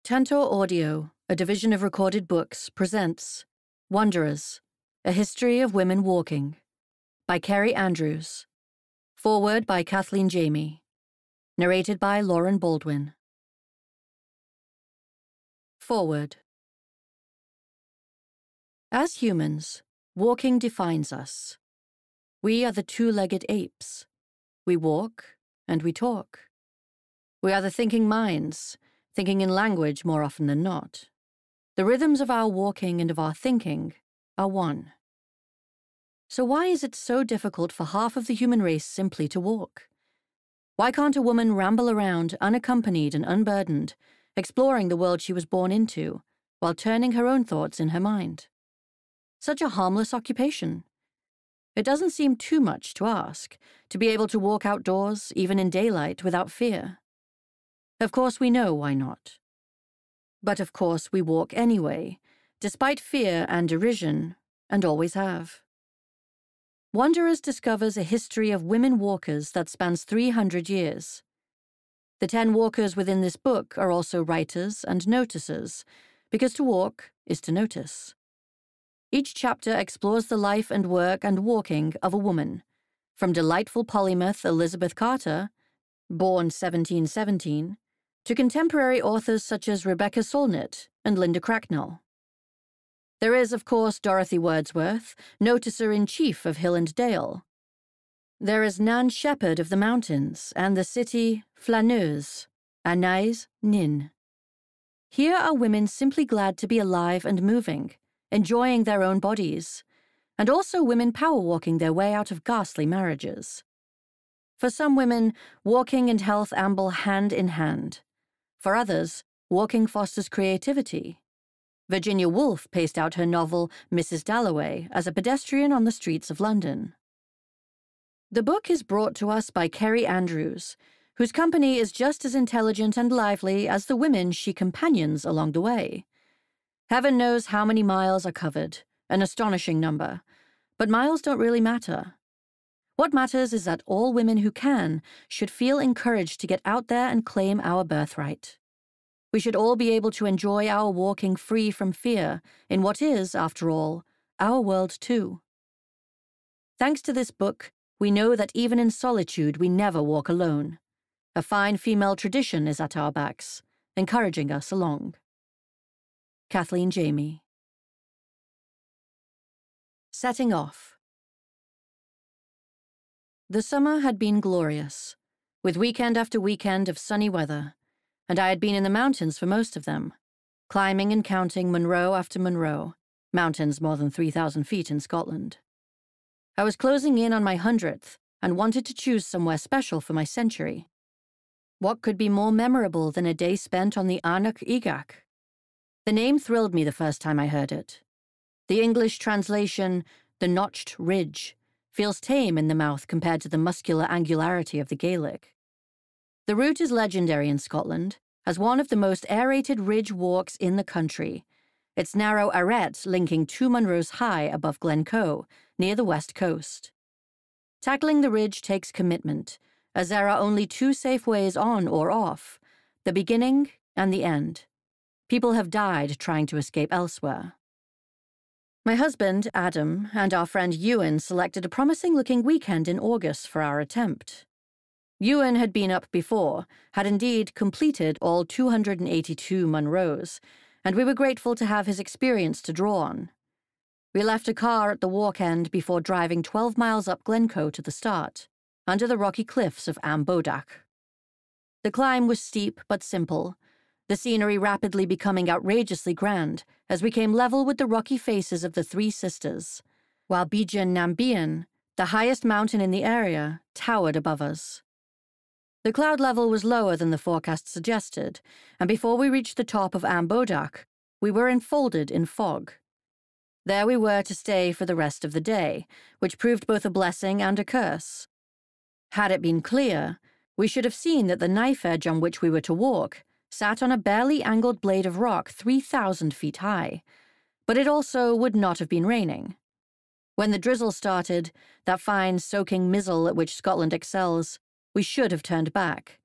Tantor Audio, a division of Recorded Books, presents Wanderers, A History of Women Walking, by Kerri Andrews. Foreword by Kathleen Jamie. Narrated by Lauren Baldwin. Foreword. As humans, walking defines us. We are the two-legged apes. We walk and we talk. We are the thinking minds, thinking in language more often than not. The rhythms of our walking and of our thinking are one. So why is it so difficult for half of the human race simply to walk? Why can't a woman ramble around unaccompanied and unburdened, exploring the world she was born into, while turning her own thoughts in her mind? Such a harmless occupation. It doesn't seem too much to ask, to be able to walk outdoors, even in daylight, without fear. Of course we know why not. But of course we walk anyway, despite fear and derision, and always have. Wanderers discovers a history of women walkers that spans 300 years. The 10 walkers within this book are also writers and noticers, because to walk is to notice. Each chapter explores the life and work and walking of a woman, from delightful polymath Elizabeth Carter, born 1717, to contemporary authors such as Rebecca Solnit and Linda Cracknell. There is, of course, Dorothy Wordsworth, noticer-in-chief of Hill and Dale. There is Nan Shepherd of the mountains and the city flâneuse, Anais Nin. Here are women simply glad to be alive and moving, enjoying their own bodies, and also women power-walking their way out of ghastly marriages. For some women, walking and health amble hand in hand. For others, walking fosters creativity. Virginia Woolf paced out her novel Mrs. Dalloway as a pedestrian on the streets of London. The book is brought to us by Kerri Andrews, whose company is just as intelligent and lively as the women she companions along the way. Heaven knows how many miles are covered, an astonishing number, but miles don't really matter. What matters is that all women who can should feel encouraged to get out there and claim our birthright. We should all be able to enjoy our walking free from fear in what is, after all, our world too. Thanks to this book, we know that even in solitude we never walk alone. A fine female tradition is at our backs, encouraging us along. Kathleen Jamie. Setting off. The summer had been glorious, with weekend after weekend of sunny weather, and I had been in the mountains for most of them, climbing and counting Munro after Munro, mountains more than 3,000 feet in Scotland. I was closing in on my 100th and wanted to choose somewhere special for my century. What could be more memorable than a day spent on the Arnoch Igach? The name thrilled me the first time I heard it. The English translation, the Notched Ridge, feels tame in the mouth compared to the muscular angularity of the Gaelic. The route is legendary in Scotland as one of the most aerated ridge walks in the country, its narrow arête linking 2 Munros high above Glencoe, near the west coast. Tackling the ridge takes commitment, as there are only 2 safe ways on or off, the beginning and the end. People have died trying to escape elsewhere. My husband, Adam, and our friend Ewan selected a promising-looking weekend in August for our attempt. Ewan had been up before, had indeed completed all 282 Munros, and we were grateful to have his experience to draw on. We left a car at the walk end before driving 12 miles up Glencoe to the start, under the rocky cliffs of Ambodach. The climb was steep but simple, the scenery rapidly becoming outrageously grand as we came level with the rocky faces of the Three Sisters, while Bijan Nambian, the highest mountain in the area, towered above us. The cloud level was lower than the forecast suggested, and before we reached the top of Ambodach, we were enfolded in fog. There we were to stay for the rest of the day, which proved both a blessing and a curse. Had it been clear, we should have seen that the knife edge on which we were to walk sat on a barely angled blade of rock 3,000 feet high, but it also would not have been raining. When the drizzle started, that fine soaking mizzle at which Scotland excels, we should have turned back,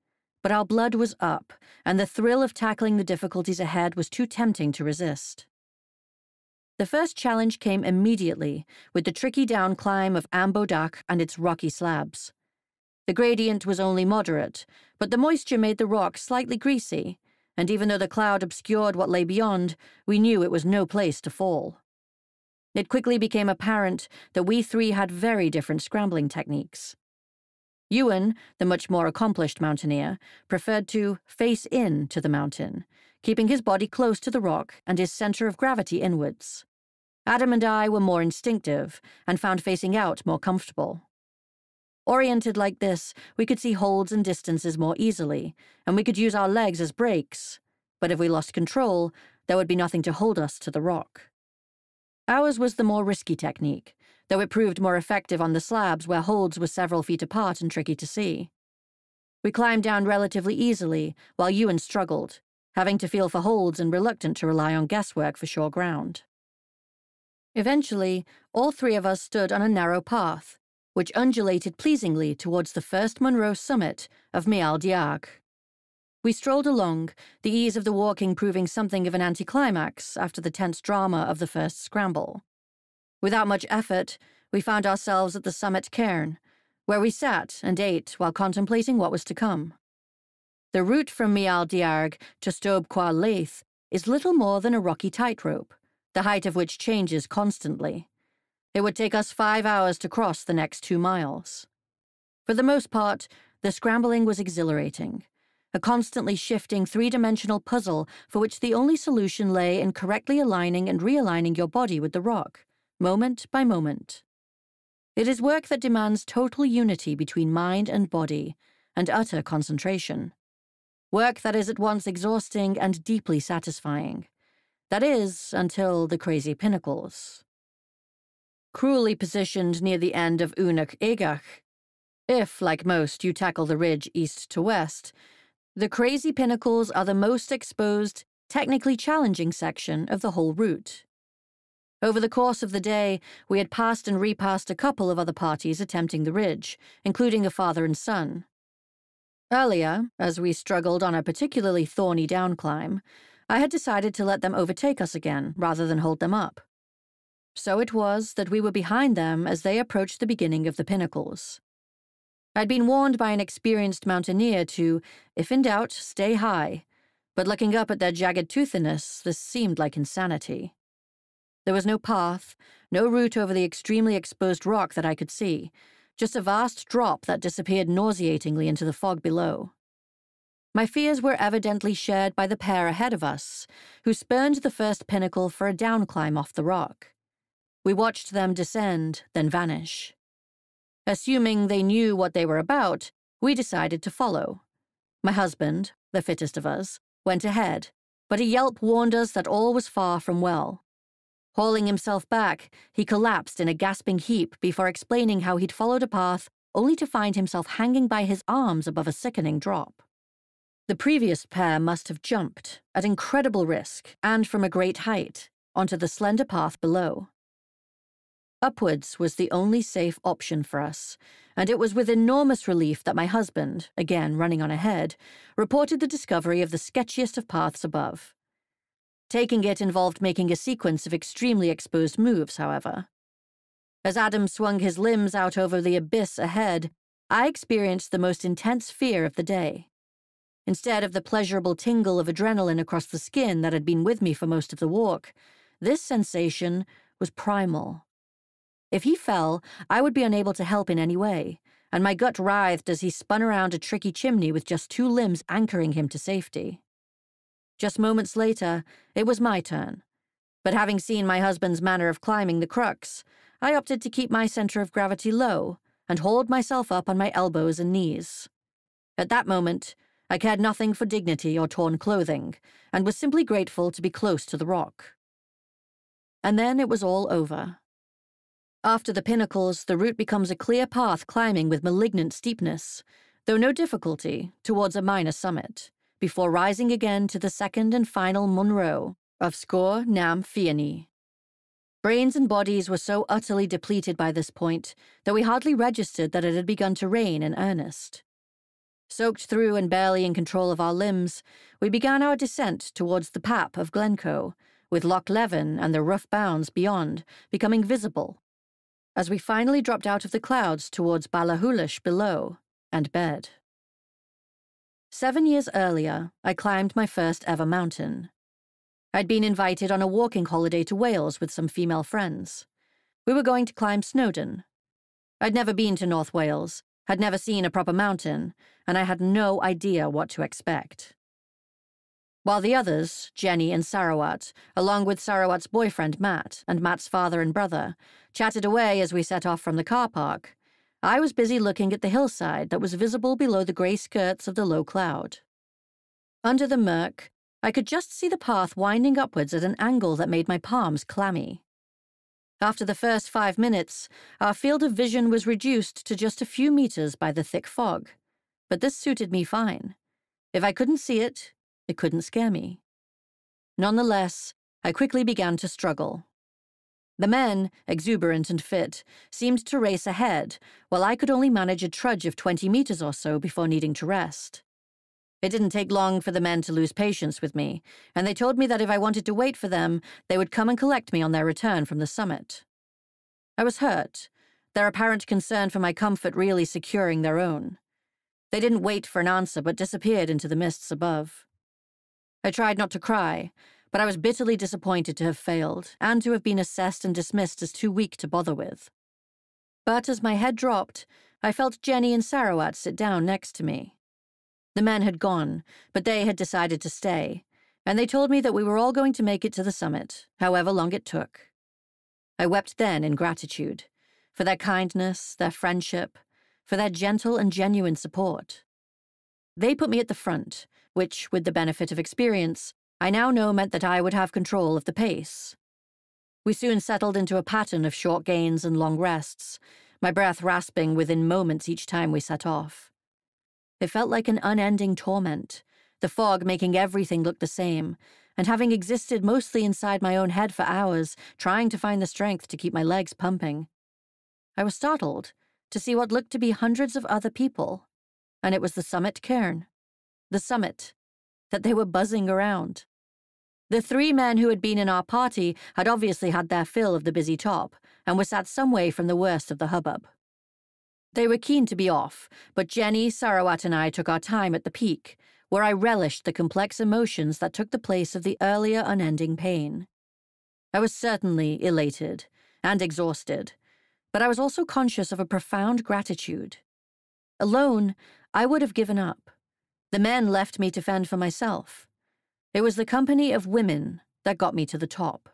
but our blood was up, and the thrill of tackling the difficulties ahead was too tempting to resist. The first challenge came immediately, with the tricky down climb of Ambodak and its rocky slabs. The gradient was only moderate, but the moisture made the rock slightly greasy, and even though the cloud obscured what lay beyond, we knew it was no place to fall. It quickly became apparent that we three had very different scrambling techniques. Ewan, the much more accomplished mountaineer, preferred to face in to the mountain, keeping his body close to the rock and his center of gravity inwards. Adam and I were more instinctive and found facing out more comfortable. Oriented like this, we could see holds and distances more easily, and we could use our legs as brakes, but if we lost control, there would be nothing to hold us to the rock. Ours was the more risky technique, though it proved more effective on the slabs where holds were several feet apart and tricky to see. We climbed down relatively easily, while Ewan struggled, having to feel for holds and reluctant to rely on guesswork for sure ground. Eventually, all three of us stood on a narrow path, which undulated pleasingly towards the first Munro summit of Mial Diag. We strolled along, the ease of the walking proving something of an anticlimax after the tense drama of the first scramble. Without much effort, we found ourselves at the summit cairn, where we sat and ate while contemplating what was to come. The route from Mial Diarg to Stob Qua Laith is little more than a rocky tightrope, the height of which changes constantly. It would take us 5 hours to cross the next 2 miles. For the most part, the scrambling was exhilarating, a constantly shifting three-dimensional puzzle for which the only solution lay in correctly aligning and realigning your body with the rock, moment by moment. It is work that demands total unity between mind and body, and utter concentration. Work that is at once exhausting and deeply satisfying. That is, until the crazy pinnacles. Cruelly positioned near the end of Unach Egach, if, like most, you tackle the ridge east to west, the crazy pinnacles are the most exposed, technically challenging section of the whole route. Over the course of the day, we had passed and repassed a couple of other parties attempting the ridge, including a father and son. Earlier, as we struggled on a particularly thorny downclimb, I had decided to let them overtake us again, rather than hold them up. So it was that we were behind them as they approached the beginning of the pinnacles. I'd been warned by an experienced mountaineer to, if in doubt, stay high, but looking up at their jagged toothiness, this seemed like insanity. There was no path, no route over the extremely exposed rock that I could see, just a vast drop that disappeared nauseatingly into the fog below. My fears were evidently shared by the pair ahead of us, who spurned the first pinnacle for a downclimb off the rock. We watched them descend, then vanish. Assuming they knew what they were about, we decided to follow. My husband, the fittest of us, went ahead, but a yelp warned us that all was far from well. Hauling himself back, he collapsed in a gasping heap before explaining how he'd followed a path only to find himself hanging by his arms above a sickening drop. The previous pair must have jumped, at incredible risk and from a great height, onto the slender path below. Upwards was the only safe option for us, and it was with enormous relief that my husband, again running on ahead, reported the discovery of the sketchiest of paths above. Taking it involved making a sequence of extremely exposed moves, however. As Adam swung his limbs out over the abyss ahead, I experienced the most intense fear of the day. Instead of the pleasurable tingle of adrenaline across the skin that had been with me for most of the walk, this sensation was primal. If he fell, I would be unable to help in any way, and my gut writhed as he spun around a tricky chimney with just 2 limbs anchoring him to safety. Just moments later, it was my turn, but having seen my husband's manner of climbing the crux, I opted to keep my center of gravity low and hauled myself up on my elbows and knees. At that moment, I cared nothing for dignity or torn clothing, and was simply grateful to be close to the rock. And then it was all over. After the pinnacles, the route becomes a clear path climbing with malignant steepness, though no difficulty, towards a minor summit, before rising again to the second and final Munro of Sgor Nam Fianni. Brains and bodies were so utterly depleted by this point that we hardly registered that it had begun to rain in earnest. Soaked through and barely in control of our limbs, we began our descent towards the pap of Glencoe, with Loch Leven and the rough bounds beyond becoming visible, as we finally dropped out of the clouds towards Ballachulish below, and bed. 7 years earlier, I climbed my first ever mountain. I'd been invited on a walking holiday to Wales with some female friends. We were going to climb Snowdon. I'd never been to North Wales, had never seen a proper mountain, and I had no idea what to expect. While the others, Jenny and Sarawat, along with Sarawat's boyfriend Matt and Matt's father and brother, chatted away as we set off from the car park, I was busy looking at the hillside that was visible below the grey skirts of the low cloud. Under the murk, I could just see the path winding upwards at an angle that made my palms clammy. After the first 5 minutes, our field of vision was reduced to just a few meters by the thick fog, but this suited me fine. If I couldn't see it, it couldn't scare me. Nonetheless, I quickly began to struggle. The men, exuberant and fit, seemed to race ahead, while I could only manage a trudge of 20 meters or so before needing to rest. It didn't take long for the men to lose patience with me, and they told me that if I wanted to wait for them, they would come and collect me on their return from the summit. I was hurt, their apparent concern for my comfort really securing their own. They didn't wait for an answer but disappeared into the mists above. I tried not to cry, but I was bitterly disappointed to have failed, and to have been assessed and dismissed as too weak to bother with. But as my head dropped, I felt Jenny and Sarawat sit down next to me. The men had gone, but they had decided to stay, and they told me that we were all going to make it to the summit, however long it took. I wept then in gratitude, for their kindness, their friendship, for their gentle and genuine support. They put me at the front, which, with the benefit of experience, I now know meant that I would have control of the pace. We soon settled into a pattern of short gains and long rests, my breath rasping within moments each time we set off. It felt like an unending torment, the fog making everything look the same, and having existed mostly inside my own head for hours, trying to find the strength to keep my legs pumping. I was startled to see what looked to be hundreds of other people, and it was the summit cairn. The summit, that they were buzzing around. The 3 men who had been in our party had obviously had their fill of the busy top, and were sat some way from the worst of the hubbub. They were keen to be off, but Jenny, Sarawat, and I took our time at the peak, where I relished the complex emotions that took the place of the earlier unending pain. I was certainly elated and exhausted, but I was also conscious of a profound gratitude. Alone, I would have given up. The men left me to fend for myself. It was the company of women that got me to the top.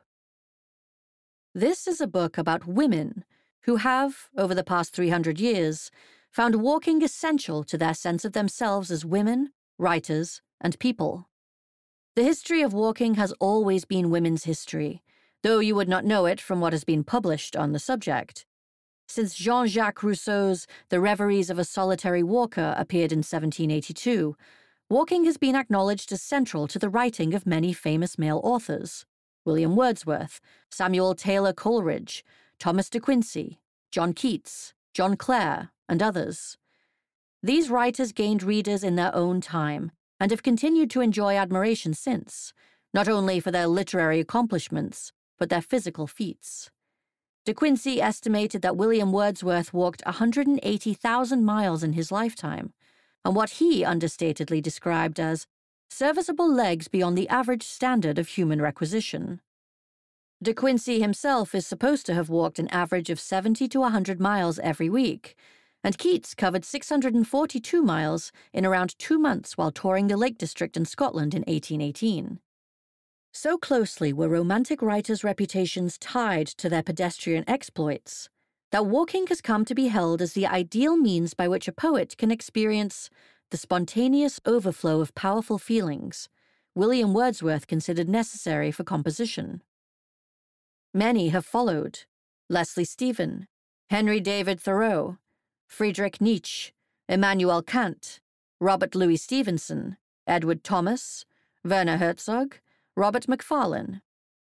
This is a book about women who have, over the past 300 years, found walking essential to their sense of themselves as women, writers, and people. The history of walking has always been women's history, though you would not know it from what has been published on the subject. Since Jean-Jacques Rousseau's The Reveries of a Solitary Walker appeared in 1782, walking has been acknowledged as central to the writing of many famous male authors: William Wordsworth, Samuel Taylor Coleridge, Thomas de Quincey, John Keats, John Clare, and others. These writers gained readers in their own time, and have continued to enjoy admiration since, not only for their literary accomplishments, but their physical feats. De Quincey estimated that William Wordsworth walked 180,000 miles in his lifetime, and what he understatedly described as serviceable legs beyond the average standard of human requisition. De Quincey himself is supposed to have walked an average of 70 to 100 miles every week, and Keats covered 642 miles in around 2 months while touring the Lake District in Scotland in 1818. So closely were Romantic writers' reputations tied to their pedestrian exploits that walking has come to be held as the ideal means by which a poet can experience the spontaneous overflow of powerful feelings William Wordsworth considered necessary for composition. Many have followed: Leslie Stephen, Henry David Thoreau, Friedrich Nietzsche, Immanuel Kant, Robert Louis Stevenson, Edward Thomas, Werner Herzog, Robert Macfarlane.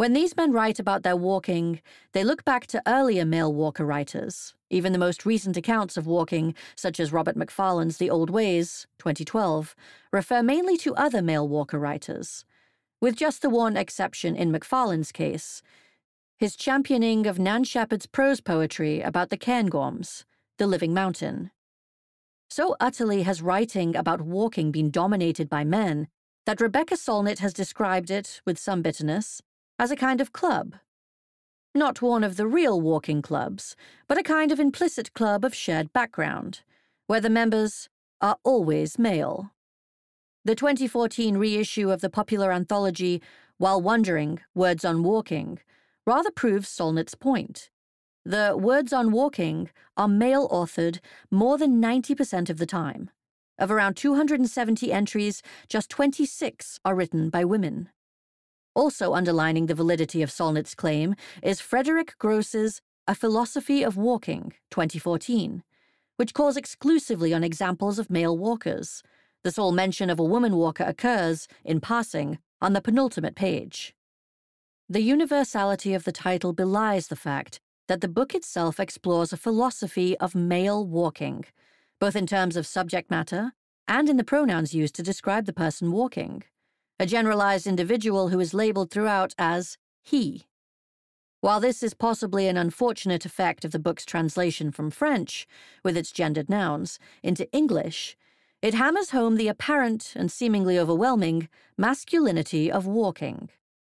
When these men write about their walking, they look back to earlier male walker writers. Even the most recent accounts of walking, such as Robert Macfarlane's The Old Ways, 2012, refer mainly to other male walker writers, with just the one exception in Macfarlane's case, his championing of Nan Shepherd's prose poetry about the Cairngorms, the living mountain. So utterly has writing about walking been dominated by men that Rebecca Solnit has described it, with some bitterness, as a kind of club. Not one of the real walking clubs, but a kind of implicit club of shared background, where the members are always male. The 2014 reissue of the popular anthology While Wandering, Words on Walking, rather proves Solnit's point. The Words on Walking are male-authored more than 90% of the time. Of around 270 entries, just 26 are written by women. Also underlining the validity of Solnit's claim is Frederick Gross's A Philosophy of Walking, 2014, which calls exclusively on examples of male walkers. The sole mention of a woman walker occurs, in passing, on the penultimate page. The universality of the title belies the fact that the book itself explores a philosophy of male walking, both in terms of subject matter and in the pronouns used to describe the person walking. A generalized individual who is labeled throughout as he. While this is possibly an unfortunate effect of the book's translation from French, with its gendered nouns, into English, it hammers home the apparent and seemingly overwhelming masculinity of walking.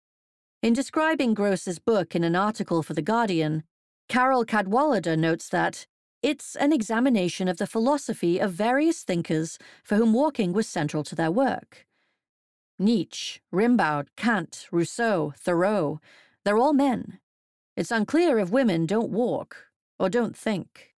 In describing Gross's book in an article for The Guardian, Carol Cadwallader notes that it's an examination of the philosophy of various thinkers for whom walking was central to their work. Nietzsche, Rimbaud, Kant, Rousseau, Thoreau, they're all men. It's unclear if women don't walk or don't think.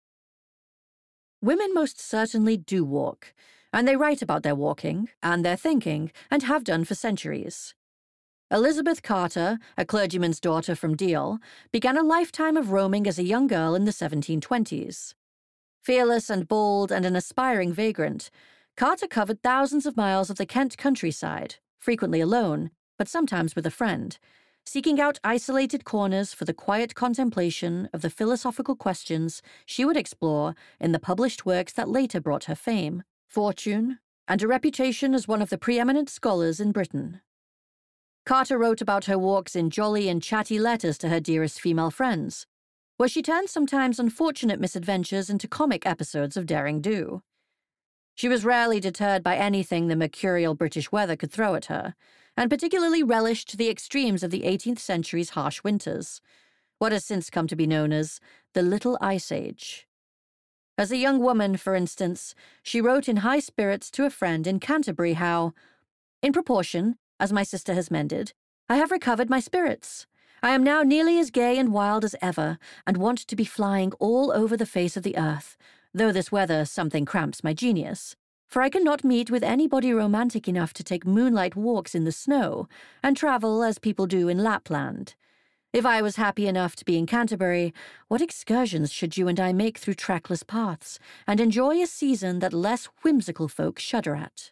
Women most certainly do walk, and they write about their walking and their thinking, and have done for centuries. Elizabeth Carter, a clergyman's daughter from Deal, began a lifetime of roaming as a young girl in the 1720s. Fearless and bold and an aspiring vagrant, Carter covered thousands of miles of the Kent countryside, frequently alone, but sometimes with a friend, seeking out isolated corners for the quiet contemplation of the philosophical questions she would explore in the published works that later brought her fame, fortune, and a reputation as one of the preeminent scholars in Britain. Carter wrote about her walks in jolly and chatty letters to her dearest female friends, where she turned sometimes unfortunate misadventures into comic episodes of daring do. She was rarely deterred by anything the mercurial British weather could throw at her, and particularly relished the extremes of the 18th century's harsh winters, what has since come to be known as the Little Ice Age. As a young woman, for instance, she wrote in high spirits to a friend in Canterbury how, "In proportion, as my sister has mended, I have recovered my spirits. I am now nearly as gay and wild as ever, and want to be flying all over the face of the earth, though this weather something cramps my genius, for I cannot meet with anybody romantic enough to take moonlight walks in the snow and travel as people do in Lapland. If I was happy enough to be in Canterbury, what excursions should you and I make through trackless paths and enjoy a season that less whimsical folk shudder at?"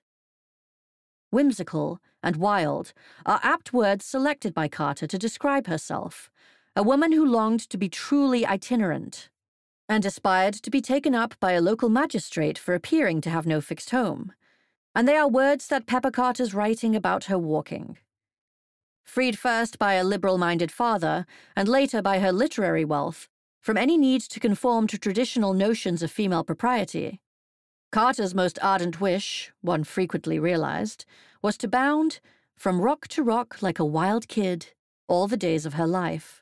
Whimsical and wild are apt words selected by Carter to describe herself, a woman who longed to be truly itinerant and aspired to be taken up by a local magistrate for appearing to have no fixed home. And they are words that pepper Carter's writing about her walking. Freed first by a liberal-minded father, and later by her literary wealth, from any need to conform to traditional notions of female propriety, Carter's most ardent wish, one frequently realized, was to bound from rock to rock like a wild kid all the days of her life.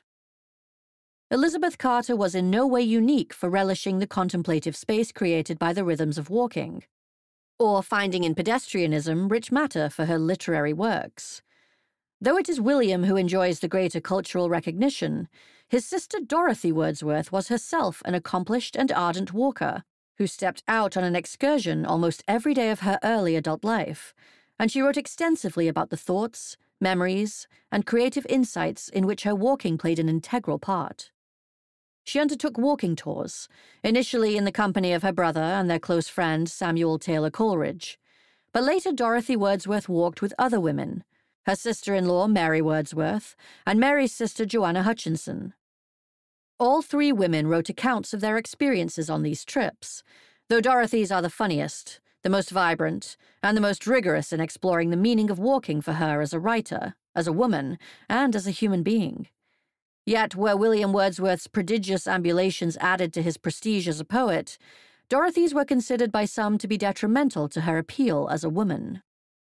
Elizabeth Carter was in no way unique for relishing the contemplative space created by the rhythms of walking, or finding in pedestrianism rich matter for her literary works. Though it is William who enjoys the greater cultural recognition, his sister Dorothy Wordsworth was herself an accomplished and ardent walker, who stepped out on an excursion almost every day of her early adult life, and she wrote extensively about the thoughts, memories, and creative insights in which her walking played an integral part. She undertook walking tours, initially in the company of her brother and their close friend Samuel Taylor Coleridge, but later Dorothy Wordsworth walked with other women, her sister-in-law Mary Wordsworth, and Mary's sister Joanna Hutchinson. All three women wrote accounts of their experiences on these trips, though Dorothy's are the funniest, the most vibrant, and the most rigorous in exploring the meaning of walking for her as a writer, as a woman, and as a human being. Yet, where William Wordsworth's prodigious ambulations added to his prestige as a poet, Dorothy's were considered by some to be detrimental to her appeal as a woman.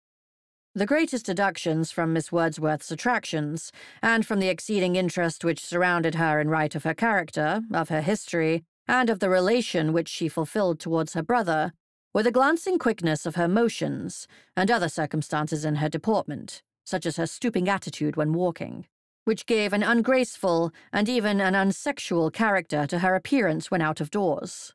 The greatest deductions from Miss Wordsworth's attractions, and from the exceeding interest which surrounded her in right of her character, of her history, and of the relation which she fulfilled towards her brother, were the glancing quickness of her motions, and other circumstances in her deportment, such as her stooping attitude when walking, which gave an ungraceful and even an unsexual character to her appearance when out of doors.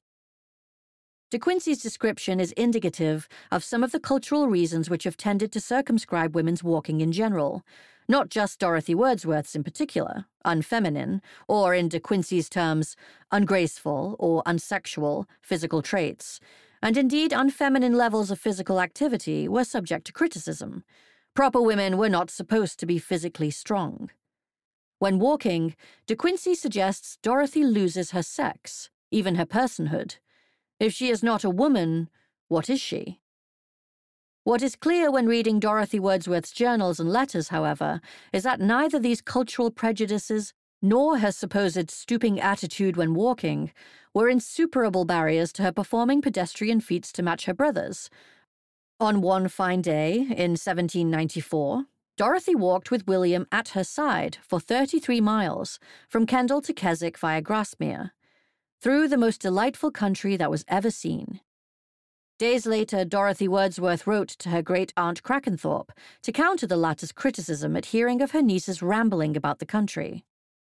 De Quincey's description is indicative of some of the cultural reasons which have tended to circumscribe women's walking in general, not just Dorothy Wordsworth's in particular, unfeminine, or in De Quincey's terms, ungraceful or unsexual physical traits, and indeed unfeminine levels of physical activity were subject to criticism. Proper women were not supposed to be physically strong. When walking, De Quincey suggests Dorothy loses her sex, even her personhood. If she is not a woman, what is she? What is clear when reading Dorothy Wordsworth's journals and letters, however, is that neither these cultural prejudices nor her supposed stooping attitude when walking were insuperable barriers to her performing pedestrian feats to match her brothers. On one fine day, in 1794, Dorothy walked with William at her side for 33 miles, from Kendal to Keswick via Grasmere, through the most delightful country that was ever seen. Days later, Dorothy Wordsworth wrote to her great-aunt Crackenthorpe to counter the latter's criticism at hearing of her niece's rambling about the country.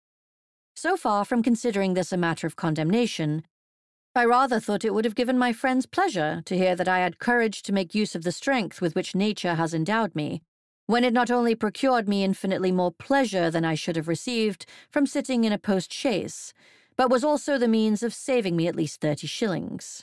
So far from considering this a matter of condemnation, I rather thought it would have given my friends pleasure to hear that I had courage to make use of the strength with which nature has endowed me, when it not only procured me infinitely more pleasure than I should have received from sitting in a post-chaise, but was also the means of saving me at least 30 shillings.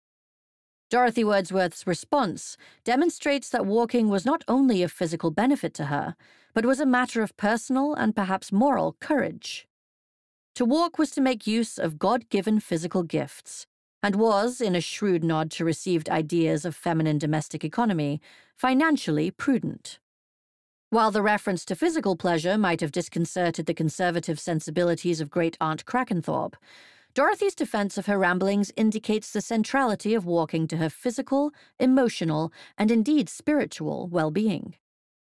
Dorothy Wordsworth's response demonstrates that walking was not only of physical benefit to her, but was a matter of personal and perhaps moral courage. To walk was to make use of God-given physical gifts, and was, in a shrewd nod to received ideas of feminine domestic economy, financially prudent. While the reference to physical pleasure might have disconcerted the conservative sensibilities of great-aunt Crackenthorpe, Dorothy's defense of her ramblings indicates the centrality of walking to her physical, emotional, and indeed spiritual well-being.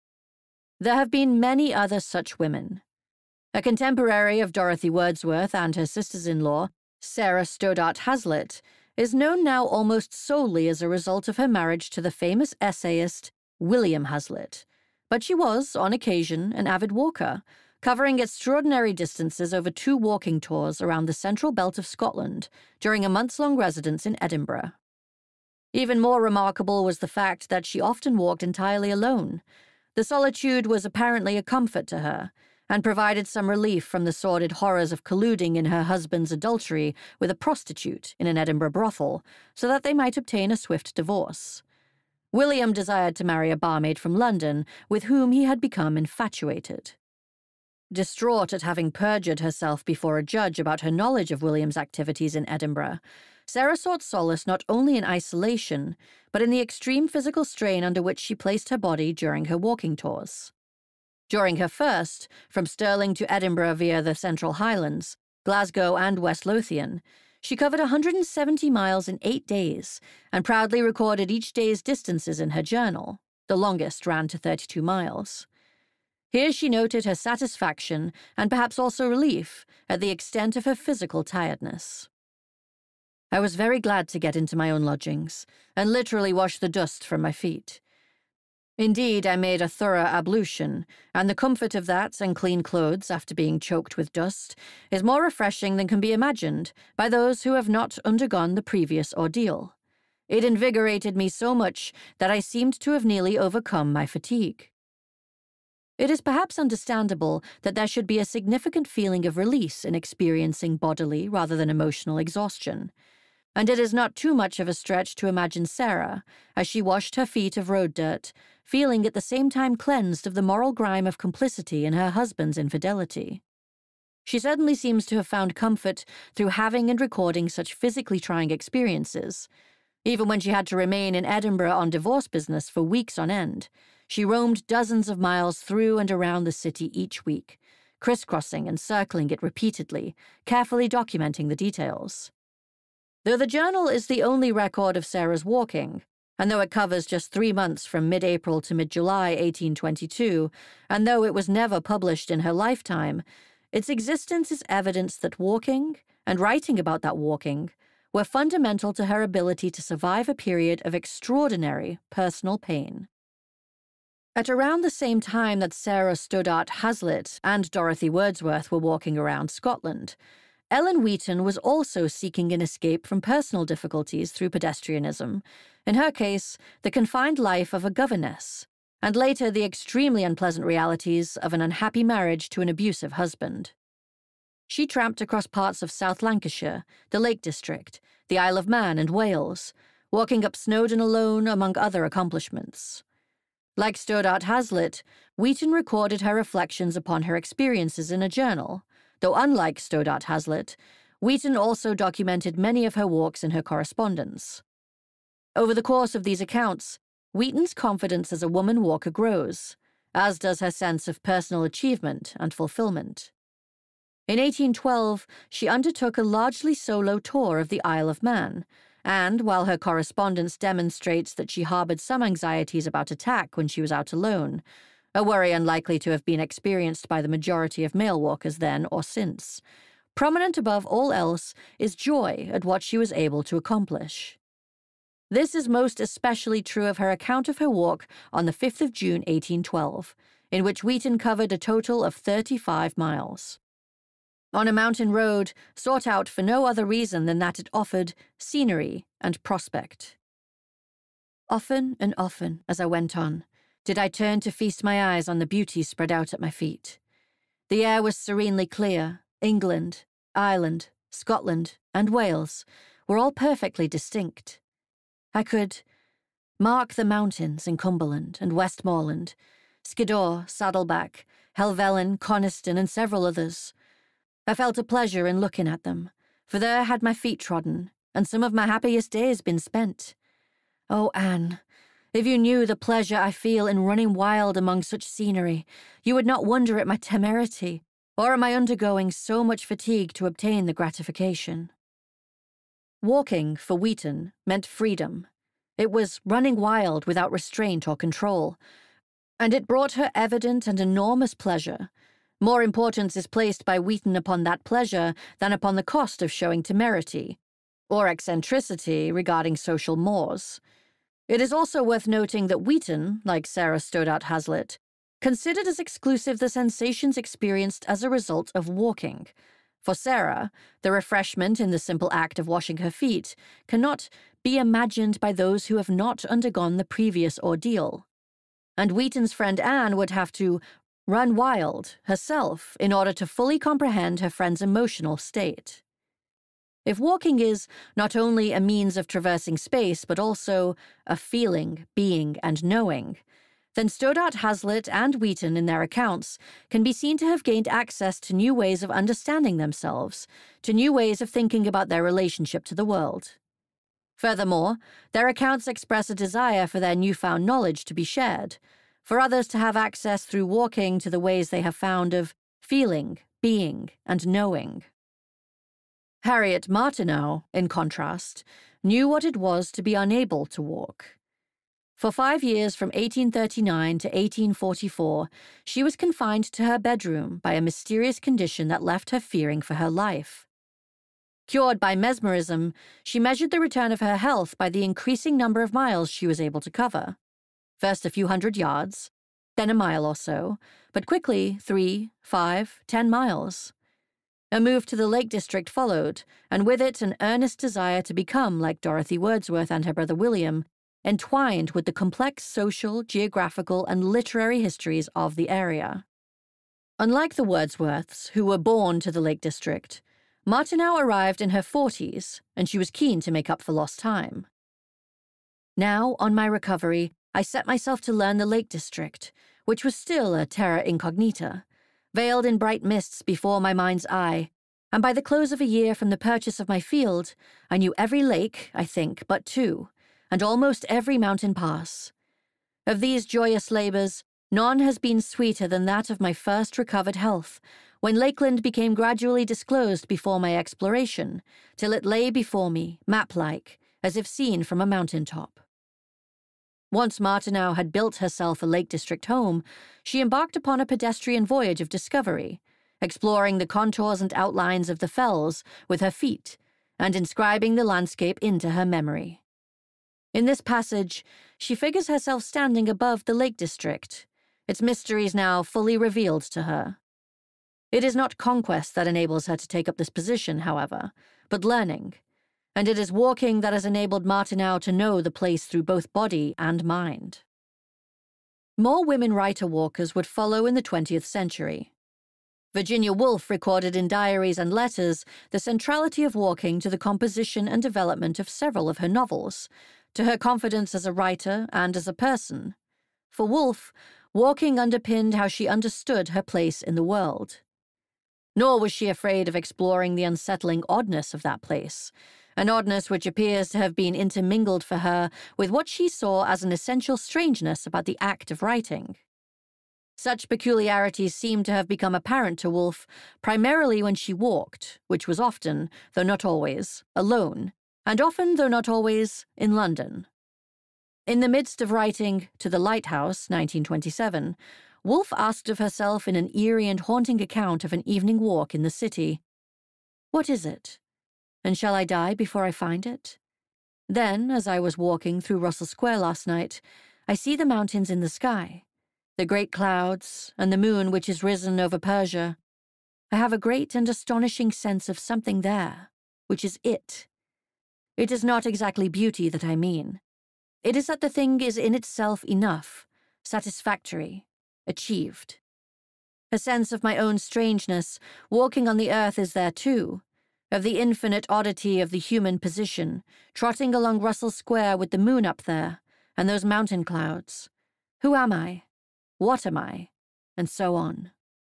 There have been many other such women. A contemporary of Dorothy Wordsworth and her sisters-in-law, Sarah Stoddart Hazlitt, is known now almost solely as a result of her marriage to the famous essayist William Hazlitt, but she was, on occasion, an avid walker, covering extraordinary distances over 2 walking tours around the central belt of Scotland during a months-long residence in Edinburgh. Even more remarkable was the fact that she often walked entirely alone. The solitude was apparently a comfort to her, and provided some relief from the sordid horrors of colluding in her husband's adultery with a prostitute in an Edinburgh brothel, so that they might obtain a swift divorce. William desired to marry a barmaid from London, with whom he had become infatuated. Distraught at having perjured herself before a judge about her knowledge of William's activities in Edinburgh, Sarah sought solace not only in isolation, but in the extreme physical strain under which she placed her body during her walking tours. During her first, from Stirling to Edinburgh via the Central Highlands, Glasgow and West Lothian, she covered 170 miles in 8 days and proudly recorded each day's distances in her journal. The longest ran to 32 miles. Here she noted her satisfaction and perhaps also relief at the extent of her physical tiredness. I was very glad to get into my own lodgings and literally wash the dust from my feet. Indeed, I made a thorough ablution, and the comfort of that and clean clothes after being choked with dust is more refreshing than can be imagined by those who have not undergone the previous ordeal. It invigorated me so much that I seemed to have nearly overcome my fatigue. It is perhaps understandable that there should be a significant feeling of release in experiencing bodily rather than emotional exhaustion, and it is not too much of a stretch to imagine Sarah, as she washed her feet of road dirt, feeling at the same time cleansed of the moral grime of complicity in her husband's infidelity. She certainly seems to have found comfort through having and recording such physically trying experiences. Even when she had to remain in Edinburgh on divorce business for weeks on end, she roamed dozens of miles through and around the city each week, crisscrossing and circling it repeatedly, carefully documenting the details. Though the journal is the only record of Sarah's walking, and though it covers just 3 months from mid-April to mid-July 1822, and though it was never published in her lifetime, its existence is evidence that walking, and writing about that walking, were fundamental to her ability to survive a period of extraordinary personal pain. At around the same time that Sarah Stoddart Hazlitt and Dorothy Wordsworth were walking around Scotland, Ellen Wheaton was also seeking an escape from personal difficulties through pedestrianism, in her case, the confined life of a governess, and later the extremely unpleasant realities of an unhappy marriage to an abusive husband. She tramped across parts of South Lancashire, the Lake District, the Isle of Man and Wales, walking up Snowdon alone among other accomplishments. Like Stoddart Hazlitt, Wheaton recorded her reflections upon her experiences in a journal, though unlike Stoddart Hazlitt, Wheaton also documented many of her walks in her correspondence. Over the course of these accounts, Wheaton's confidence as a woman walker grows, as does her sense of personal achievement and fulfillment. In 1812, she undertook a largely solo tour of the Isle of Man, and while her correspondence demonstrates that she harbored some anxieties about attack when she was out alone, a worry unlikely to have been experienced by the majority of male walkers then or since, prominent above all else is joy at what she was able to accomplish. This is most especially true of her account of her walk on the 5th of June 1812, in which Wheaton covered a total of 35 miles. On a mountain road sought out for no other reason than that it offered scenery and prospect. Often and often, as I went on, did I turn to feast my eyes on the beauty spread out at my feet. The air was serenely clear. England, Ireland, Scotland, and Wales were all perfectly distinct. I could mark the mountains in Cumberland and Westmoreland, Skiddaw, Saddleback, Helvellyn, Coniston, and several others. I felt a pleasure in looking at them, for there had my feet trodden, and some of my happiest days been spent. Oh, Anne, if you knew the pleasure I feel in running wild among such scenery, you would not wonder at my temerity, or at my undergoing so much fatigue to obtain the gratification. Walking, for Wheaton, meant freedom. It was running wild without restraint or control, and it brought her evident and enormous pleasure. More importance is placed by Wheaton upon that pleasure than upon the cost of showing temerity, or eccentricity regarding social mores. It is also worth noting that Wheaton, like Sarah Stoddart Hazlitt, considered as exclusive the sensations experienced as a result of walking. For Sarah, the refreshment in the simple act of washing her feet cannot be imagined by those who have not undergone the previous ordeal. And Wheaton's friend Anne would have to run wild herself in order to fully comprehend her friend's emotional state. If walking is not only a means of traversing space, but also a feeling, being, and knowing, then Stoddart Hazlitt and Wheaton in their accounts can be seen to have gained access to new ways of understanding themselves, to new ways of thinking about their relationship to the world. Furthermore, their accounts express a desire for their newfound knowledge to be shared, for others to have access through walking to the ways they have found of feeling, being, and knowing. Harriet Martineau, in contrast, knew what it was to be unable to walk. For 5 years, from 1839 to 1844, she was confined to her bedroom by a mysterious condition that left her fearing for her life. Cured by mesmerism, she measured the return of her health by the increasing number of miles she was able to cover. First a few hundred yards, then a mile or so, but quickly 3, 5, 10 miles. A move to the Lake District followed, and with it an earnest desire to become, like Dorothy Wordsworth and her brother William, entwined with the complex social, geographical, and literary histories of the area. Unlike the Wordsworths, who were born to the Lake District, Martineau arrived in her 40s, and she was keen to make up for lost time. Now, on my recovery, I set myself to learn the Lake District, which was still a terra incognita, veiled in bright mists before my mind's eye, and by the close of a year from the purchase of my field, I knew every lake, I think, but two, and almost every mountain pass. Of these joyous labors, none has been sweeter than that of my first recovered health, when Lakeland became gradually disclosed before my exploration, till it lay before me, map-like, as if seen from a mountain-top. Once Martineau had built herself a Lake District home, she embarked upon a pedestrian voyage of discovery, exploring the contours and outlines of the fells with her feet and inscribing the landscape into her memory. In this passage, she figures herself standing above the Lake District, its mysteries now fully revealed to her. It is not conquest that enables her to take up this position, however, but learning, and it is walking that has enabled Martineau to know the place through both body and mind. More women writer-walkers would follow in the 20th century. Virginia Woolf recorded in diaries and letters the centrality of walking to the composition and development of several of her novels, to her confidence as a writer and as a person. For Woolf, walking underpinned how she understood her place in the world. Nor was she afraid of exploring the unsettling oddness of that place, an oddness which appears to have been intermingled for her with what she saw as an essential strangeness about the act of writing. Such peculiarities seem to have become apparent to Woolf primarily when she walked, which was often, though not always, alone, and often, though not always, in London. In the midst of writing To the Lighthouse, 1927, Woolf asked of herself in an eerie and haunting account of an evening walk in the city, "What is it? And shall I die before I find it? Then, as I was walking through Russell Square last night, I see the mountains in the sky, the great clouds, and the moon which is risen over Persia. I have a great and astonishing sense of something there, which is it. It is not exactly beauty that I mean. It is that the thing is in itself enough, satisfactory, achieved. A sense of my own strangeness, walking on the earth, is there too, of the infinite oddity of the human position, trotting along Russell Square with the moon up there, and those mountain clouds. Who am I? What am I? And so on."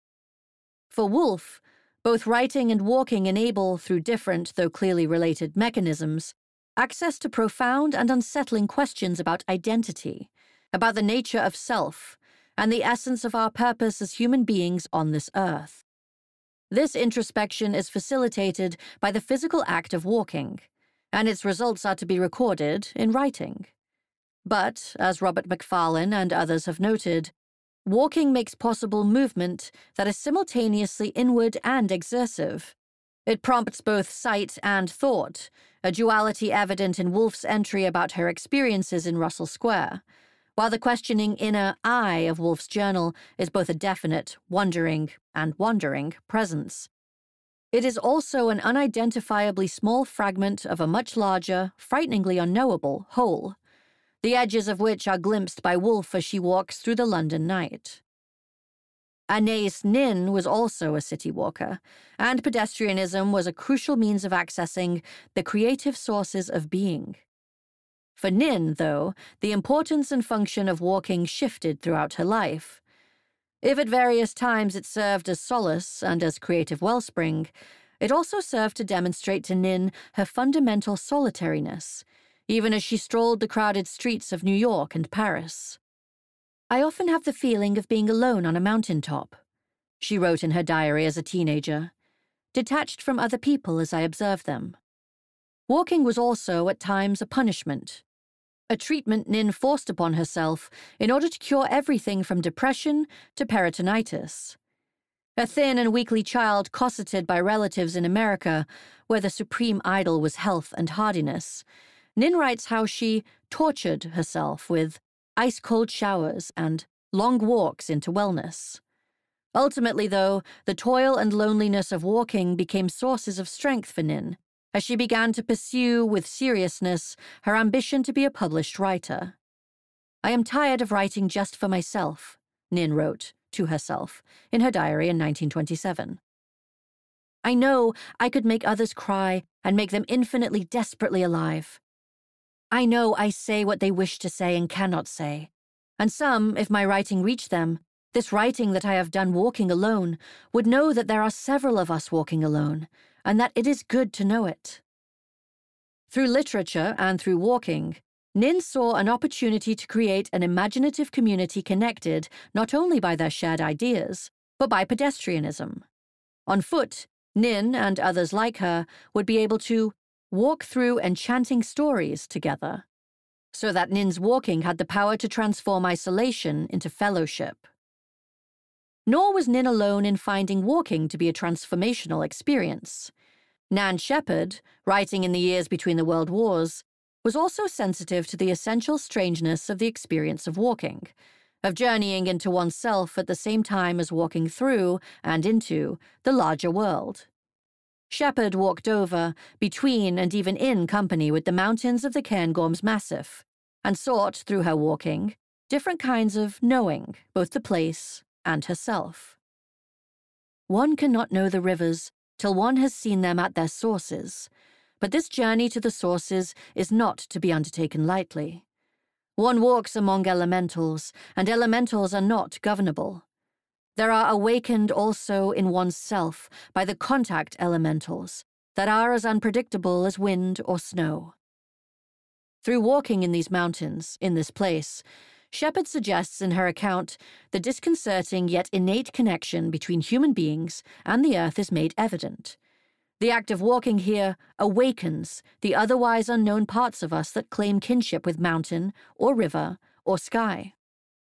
For Woolf, both writing and walking enable, through different though clearly related mechanisms, access to profound and unsettling questions about identity, about the nature of self, and the essence of our purpose as human beings on this earth. This introspection is facilitated by the physical act of walking, and its results are to be recorded in writing. But, as Robert Macfarlane and others have noted, walking makes possible movement that is simultaneously inward and exersive. It prompts both sight and thought, a duality evident in Woolf's entry about her experiences in Russell Square, while the questioning inner I of Woolf's journal is both a definite, wondering, and wandering presence. It is also an unidentifiably small fragment of a much larger, frighteningly unknowable whole, the edges of which are glimpsed by Woolf as she walks through the London night. Anais Nin was also a city walker, and pedestrianism was a crucial means of accessing the creative sources of being. For Nin, though, the importance and function of walking shifted throughout her life. If at various times it served as solace and as creative wellspring, it also served to demonstrate to Nin her fundamental solitariness, even as she strolled the crowded streets of New York and Paris. "I often have the feeling of being alone on a mountaintop," she wrote in her diary as a teenager, "detached from other people as I observe them." Walking was also, at times, a punishment, a treatment Nin forced upon herself in order to cure everything from depression to peritonitis. A thin and weakly child cosseted by relatives in America, where the supreme idol was health and hardiness, Nin writes how she tortured herself with ice-cold showers and long walks into wellness. Ultimately, though, the toil and loneliness of walking became sources of strength for Nin, as she began to pursue with seriousness her ambition to be a published writer. "I am tired of writing just for myself," Nin wrote to herself in her diary in 1927. "I know I could make others cry and make them infinitely, desperately alive. I know I say what they wish to say and cannot say. And some, if my writing reach them, this writing that I have done walking alone, would know that there are several of us walking alone, and that it is good to know it. Through literature and through walking, Nin saw an opportunity to create an imaginative community connected not only by their shared ideas, but by pedestrianism. On foot, Nin and others like her would be able to walk through enchanting stories together, so that Nin's walking had the power to transform isolation into fellowship. Nor was Nin alone in finding walking to be a transformational experience. Nan Shepherd, writing in the years between the World Wars, was also sensitive to the essential strangeness of the experience of walking, of journeying into oneself at the same time as walking through and into the larger world. Shepherd walked over, between and even in company with the mountains of the Cairngorms Massif, and sought, through her walking, different kinds of knowing, both the place and herself. One cannot know the rivers till one has seen them at their sources, but this journey to the sources is not to be undertaken lightly. One walks among elementals, and elementals are not governable. There are awakened also in one's self by the contact elementals that are as unpredictable as wind or snow. Through walking in these mountains, in this place, Shepherd suggests in her account the disconcerting yet innate connection between human beings and the earth is made evident. The act of walking here awakens the otherwise unknown parts of us that claim kinship with mountain or river or sky.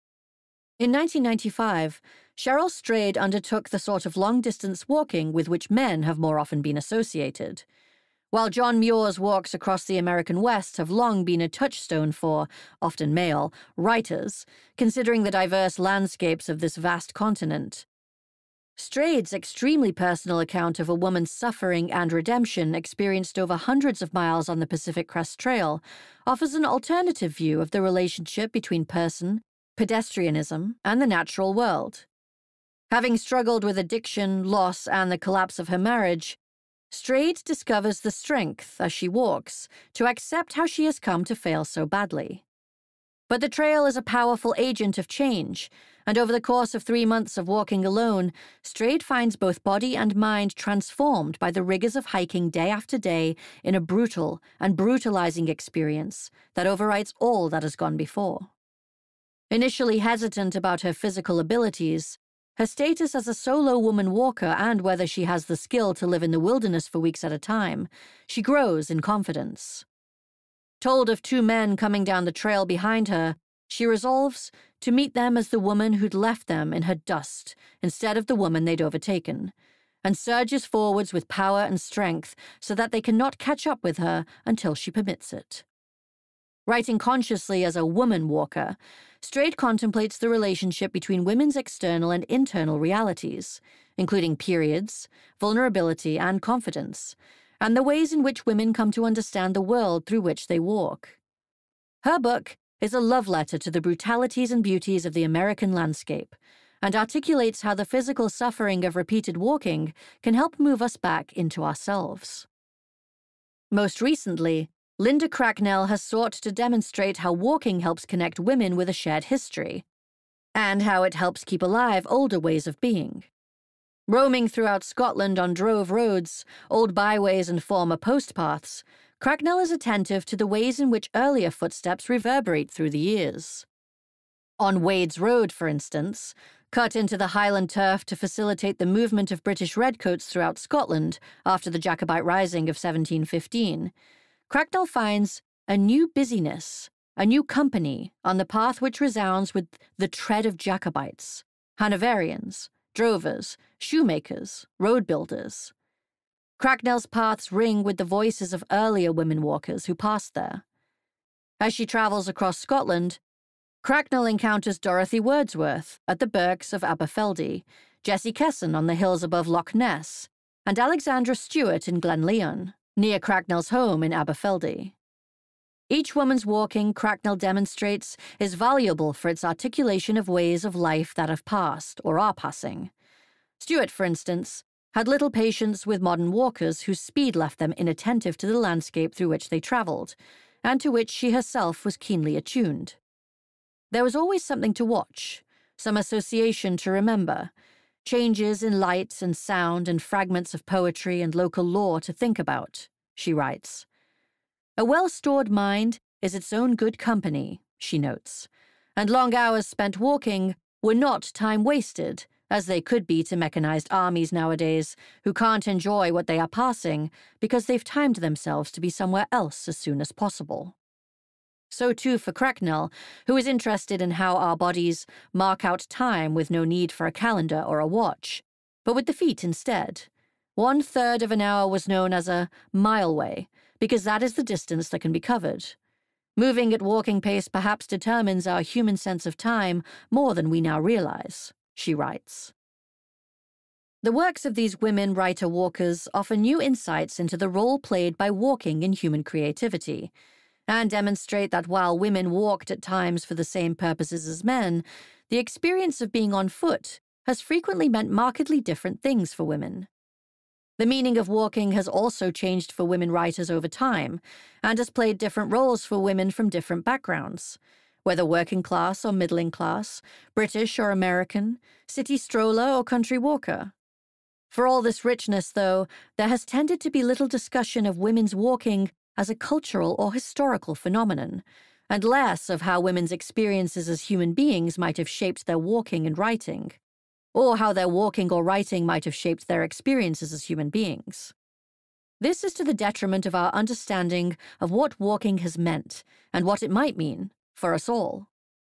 In 1995, Cheryl Strayed undertook the sort of long-distance walking with which men have more often been associated. While John Muir's walks across the American West have long been a touchstone for, often male, writers, considering the diverse landscapes of this vast continent, Strayed's extremely personal account of a woman's suffering and redemption experienced over hundreds of miles on the Pacific Crest Trail offers an alternative view of the relationship between person, pedestrianism, and the natural world. Having struggled with addiction, loss, and the collapse of her marriage, Strayed discovers the strength, as she walks, to accept how she has come to fail so badly. But the trail is a powerful agent of change, and over the course of 3 months of walking alone, Strayed finds both body and mind transformed by the rigors of hiking day after day in a brutal and brutalizing experience that overwrites all that has gone before. Initially hesitant about her physical abilities, her status as a solo woman walker and whether she has the skill to live in the wilderness for weeks at a time, she grows in confidence. Told of 2 men coming down the trail behind her, she resolves to meet them as the woman who'd left them in her dust instead of the woman they'd overtaken, and surges forwards with power and strength so that they cannot catch up with her until she permits it. Writing consciously as a woman walker, Strayed contemplates the relationship between women's external and internal realities, including periods, vulnerability, and confidence, and the ways in which women come to understand the world through which they walk. Her book is a love letter to the brutalities and beauties of the American landscape, and articulates how the physical suffering of repeated walking can help move us back into ourselves. Most recently, Linda Cracknell has sought to demonstrate how walking helps connect women with a shared history, and how it helps keep alive older ways of being. Roaming throughout Scotland on drove roads, old byways and former post paths, Cracknell is attentive to the ways in which earlier footsteps reverberate through the years. On Wade's Road, for instance, cut into the Highland turf to facilitate the movement of British redcoats throughout Scotland after the Jacobite Rising of 1715, Cracknell finds a new busyness, a new company on the path which resounds with the tread of Jacobites, Hanoverians, drovers, shoemakers, road builders. Cracknell's paths ring with the voices of earlier women walkers who passed there. As she travels across Scotland, Cracknell encounters Dorothy Wordsworth at the Birks of Aberfeldy, Jessie Kesson on the hills above Loch Ness, and Alexandra Stewart in Glenlyon, near Cracknell's home in Aberfeldy. Each woman's walking, Cracknell demonstrates, is valuable for its articulation of ways of life that have passed or are passing. Stewart, for instance, had little patience with modern walkers whose speed left them inattentive to the landscape through which they travelled, and to which she herself was keenly attuned. There was always something to watch, some association to remember, changes in light and sound and fragments of poetry and local lore to think about, she writes. A well-stored mind is its own good company, she notes, and long hours spent walking were not time wasted, as they could be to mechanized armies nowadays who can't enjoy what they are passing because they've timed themselves to be somewhere else as soon as possible. So too for Cracknell, who is interested in how our bodies mark out time with no need for a calendar or a watch, but with the feet instead. 1/3 of an hour was known as a mileway, because that is the distance that can be covered. Moving at walking pace perhaps determines our human sense of time more than we now realize, she writes. The works of these women writer-walkers offer new insights into the role played by walking in human creativity, and demonstrate that while women walked at times for the same purposes as men, the experience of being on foot has frequently meant markedly different things for women. The meaning of walking has also changed for women writers over time, and has played different roles for women from different backgrounds, whether working class or middling class, British or American, city stroller or country walker. For all this richness, though, there has tended to be little discussion of women's walking as a cultural or historical phenomenon, and less of how women's experiences as human beings might have shaped their walking and writing, or how their walking or writing might have shaped their experiences as human beings. This is to the detriment of our understanding of what walking has meant and what it might mean for us all.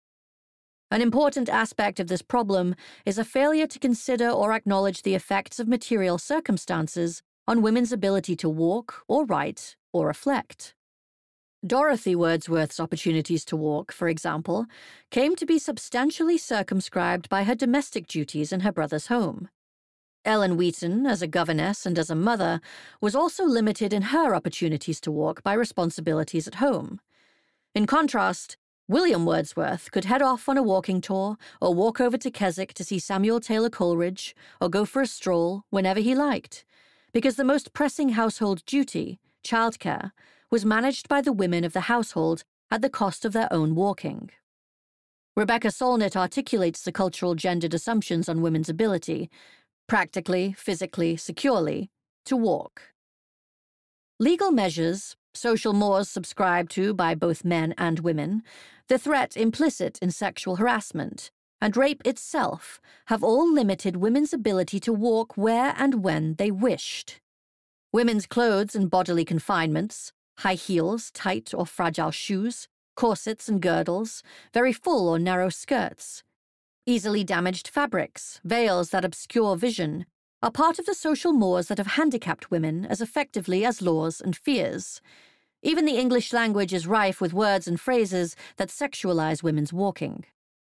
An important aspect of this problem is a failure to consider or acknowledge the effects of material circumstances on women's ability to walk or write or reflect. Dorothy Wordsworth's opportunities to walk, for example, came to be substantially circumscribed by her domestic duties in her brother's home. Ellen Wheaton, as a governess and as a mother, was also limited in her opportunities to walk by responsibilities at home. In contrast, William Wordsworth could head off on a walking tour or walk over to Keswick to see Samuel Taylor Coleridge or go for a stroll whenever he liked, because the most pressing household duty, childcare, was managed by the women of the household at the cost of their own walking. Rebecca Solnit articulates the cultural gendered assumptions on women's ability, practically, physically, securely, to walk. Legal measures, social mores subscribed to by both men and women, the threat implicit in sexual harassment, and rape itself have all limited women's ability to walk where and when they wished. Women's clothes and bodily confinements, high heels, tight or fragile shoes, corsets and girdles, very full or narrow skirts, easily damaged fabrics, veils that obscure vision, are part of the social mores that have handicapped women as effectively as laws and fears. Even the English language is rife with words and phrases that sexualize women's walking.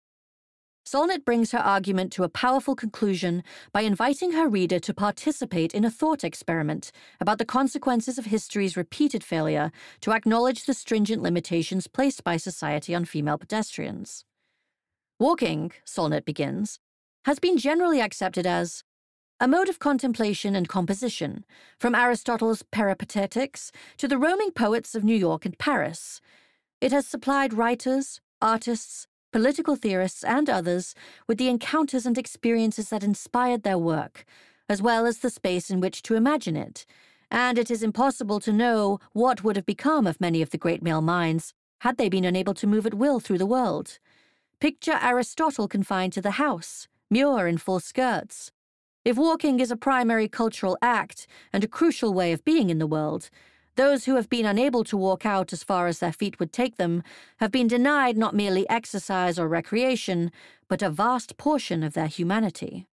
Solnit brings her argument to a powerful conclusion by inviting her reader to participate in a thought experiment about the consequences of history's repeated failure to acknowledge the stringent limitations placed by society on female pedestrians. Walking, Solnit begins, has been generally accepted as a mode of contemplation and composition, from Aristotle's Peripatetics to the roaming poets of New York and Paris. It has supplied writers, artists, political theorists, and others with the encounters and experiences that inspired their work, as well as the space in which to imagine it, and it is impossible to know what would have become of many of the great male minds had they been unable to move at will through the world. Picture Aristotle confined to the house, Muir in full skirts. If walking is a primary cultural act and a crucial way of being in the world, those who have been unable to walk out as far as their feet would take them have been denied not merely exercise or recreation, but a vast portion of their humanity.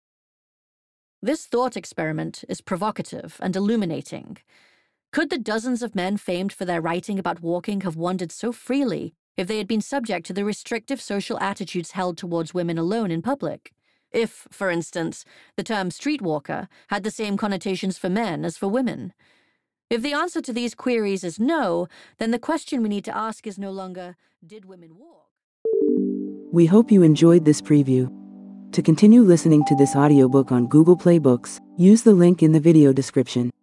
This thought experiment is provocative and illuminating. Could the dozens of men famed for their writing about walking have wandered so freely if they had been subject to the restrictive social attitudes held towards women alone in public? If, for instance, the term streetwalker had the same connotations for men as for women? If the answer to these queries is no, then the question we need to ask is no longer, did women walk? We hope you enjoyed this preview. To continue listening to this audiobook on Google Play Books, use the link in the video description.